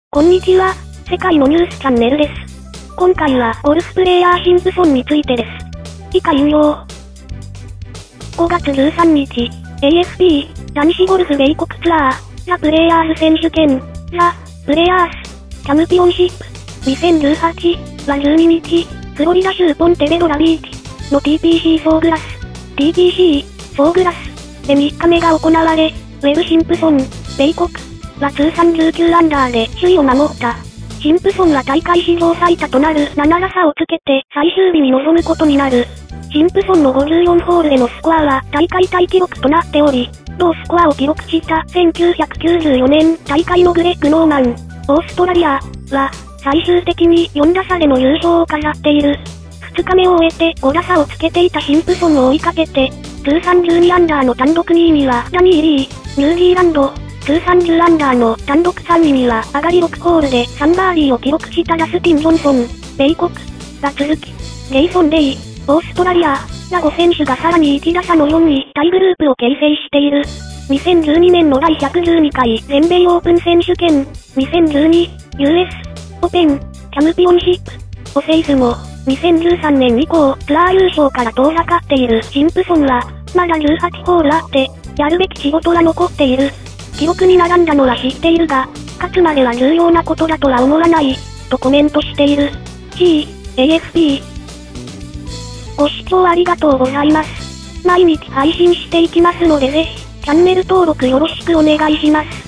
こんにちは、世界のニュースチャンネルです。今回はゴルフプレイヤーシンプソンについてです。以下引用。5月13日、AFP、男子ゴルフ米国ツアー、ザ・プレイヤーズ選手権、ザ・プレイヤーズ、チャンピオンシップ、2018は12日、フロリダ州ポンテベドラビーチの TPC フォーグラス、TPC フォーグラスで3日目が行われ、ウェブ・シンプソン、米国は通算19アンダーで首位を守った。シンプソンは大会史上最多となる7打差をつけて最終日に臨むことになる。シンプソンの54ホールでのスコアは大会タイ記録となっており、同スコアを記録した1994年大会のグレッグ・ノーマン、オーストラリアは最終的に4打差での優勝を飾っている。2日目を終えて5打差をつけていたシンプソンを追いかけて、通算12アンダーの単独2位にはダニー・リー、ニュージーランド、通算10アンダーの単独3位には上がり6ホールで3バーディーを記録したダスティン・ジョンソン、米国が続き、ジェイソン・レイ、オーストラリアら5選手がさらに1打差の4位タイグループを形成している。2012年の第112回全米オープン選手権、2012 US オープンチャンピオンシップを制すも、2013年以降ツアー優勝から遠ざかっているシンプソンは、まだ18ホールあって、やるべき仕事は残っている。記録に並んだのは知っているが、勝つまでは重要なことだとは思わない、とコメントしている。AFP。ご視聴ありがとうございます。毎日配信していきますのでぜひ、チャンネル登録よろしくお願いします。